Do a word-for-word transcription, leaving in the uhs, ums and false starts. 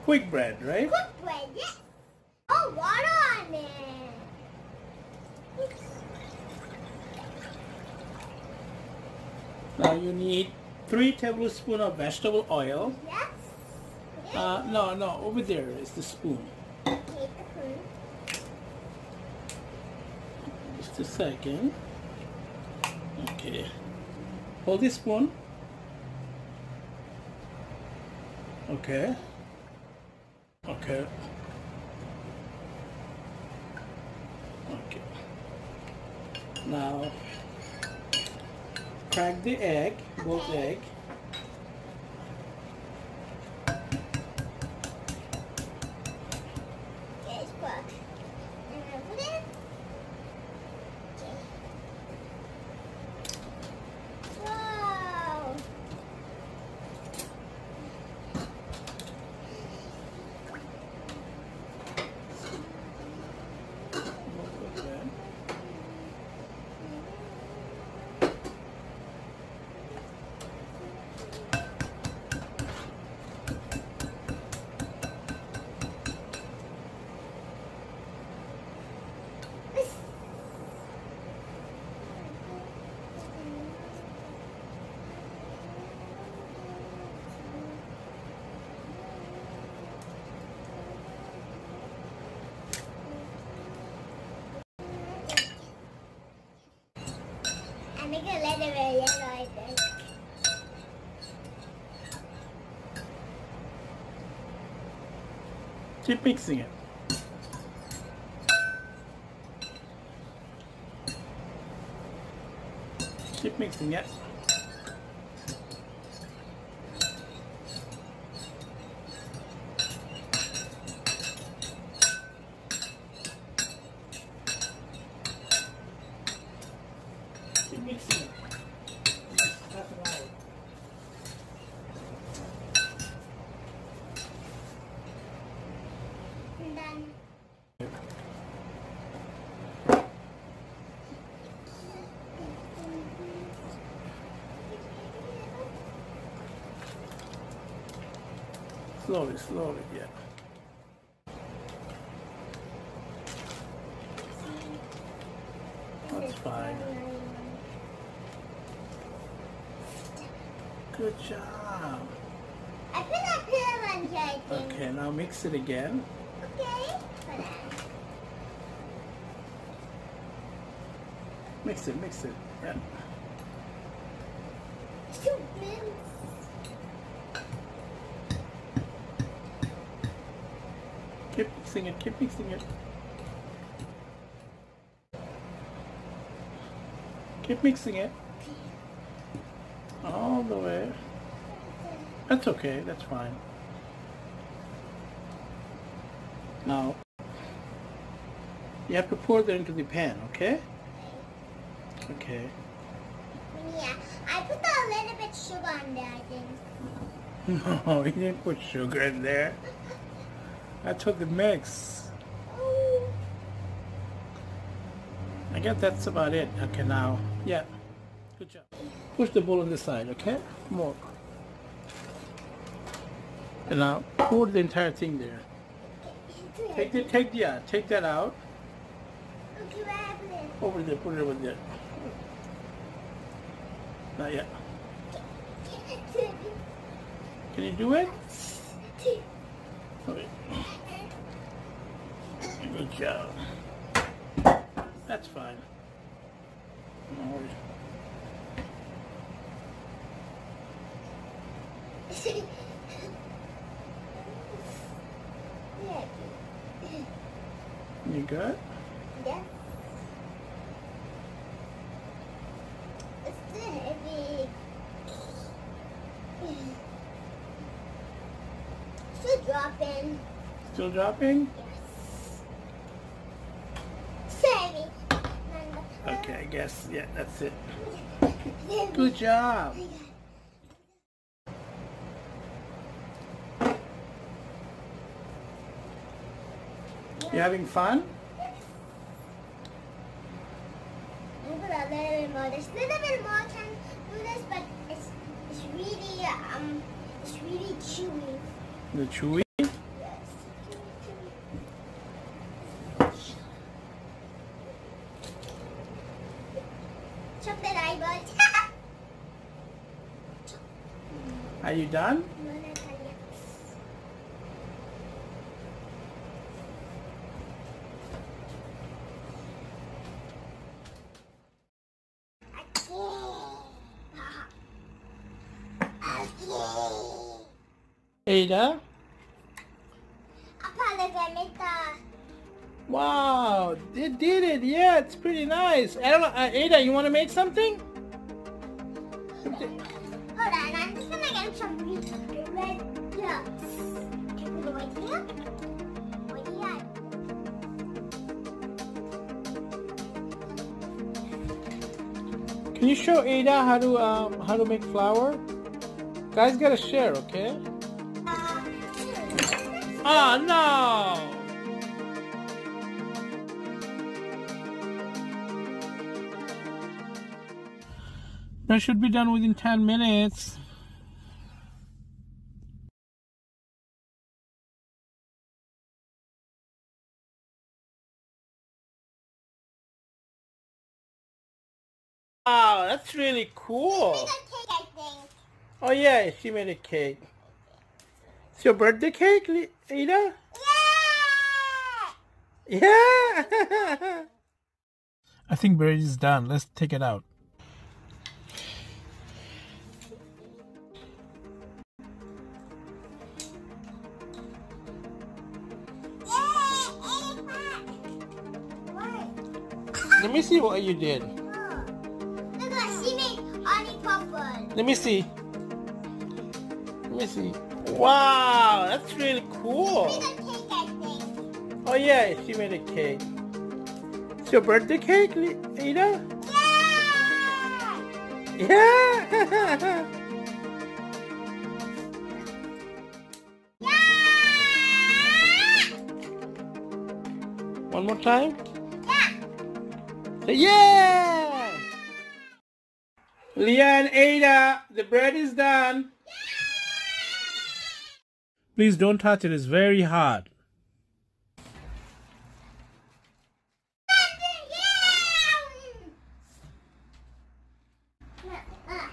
quick bread, right? Quick bread, yes. Oh, water on it. Oops. Now you need three tablespoons of vegetable oil. Yes. yes. Uh, no, no, over there is the spoon. Take the spoon. Just a second. Okay. Hold this spoon. Okay. Okay. Okay. Now, crack the egg, both Okay. egg. Yes, but. And I put it. Okay. Wow. Okay. I'm gonna let it very yellow, I think. Keep mixing it. Keep mixing it. Keep mixing it. Half an hour. And then. Slowly, slowly, yeah. That's fine. Good job. I put a pill on here, I think. Okay, now mix it again. Okay. Hold on. Mix it, mix it. Yeah. Two pills. Keep mixing it, keep mixing it. Keep mixing it. All the way. That's okay, that's fine. Now, you have to pour that into the pan, okay? Okay. Yeah, I put a little bit sugar on there, I think. No, you didn't put sugar in there. That's for the mix. Oh. I guess that's about it. Okay, now, yeah. Good job. Push the bowl on the side, okay? More. And now, pour the entire thing there. Take the, take the, yeah, take that out. Okay, where I put it? Over there, put it over there. Not yet. Can you do it? Okay. Good job. That's fine. No worries. You good? Yeah. It's still heavy. Still dropping. Still dropping? Yes. So heavy. Okay, I guess, yeah, that's it. Good job. You having fun? I'm gonna a little bit more. There's a little bit more can do this, but it's it's really um it's really chewy. The chewy? Yes. chocolate eyeball. Are you done? Ada? Wow, they did it. Yeah, it's pretty nice. I don't know, uh, Ada, you want to make something? Hold on, I'm just gonna get some red gloves. Can we go right here? Right here. Can you show Ada how to um, how to make flour? Guys, gotta share, okay? Oh no! That should be done within ten minutes. Wow, that's really cool. She made a cake, I think. Oh yeah, she made a cake. It's your birthday cake, Ada? Yeah! Yeah! I think bread is done. Let's take it out. Let me see what you did. Oh. Look at she made honey purple. Let me see. Let me see. Wow, that's really cool. She made a cake, I think. Oh yeah, she made a cake. It's your birthday cake, Ada? Yeah! Yeah! Yeah! One more time? Yeah! Say yeah! Leah and Ada, the bread is done. Please don't touch it, it's very hot. Yeah!